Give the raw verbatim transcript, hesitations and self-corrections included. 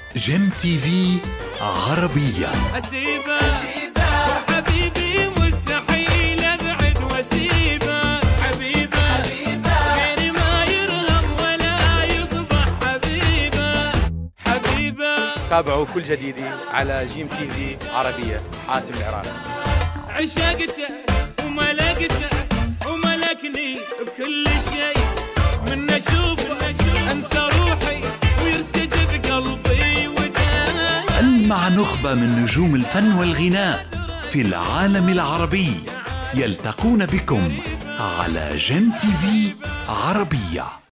جيم تي في عربية. أسيبه حبيبي مستحيل أبعد وأسيبه حبيبه غير ما يرهم ولا يصبح حبيبه حبيبه. تابعوا كل جديدي على جيم تي في عربية. حاتم العراقي. عشقته وملكته وملكني بكل شيء، من أشوفه أنسى روحي ويرتجف قلبي وداي. ألمع نخبة من نجوم الفن والغناء في العالم العربي يلتقون بكم على جيم تي في عربية.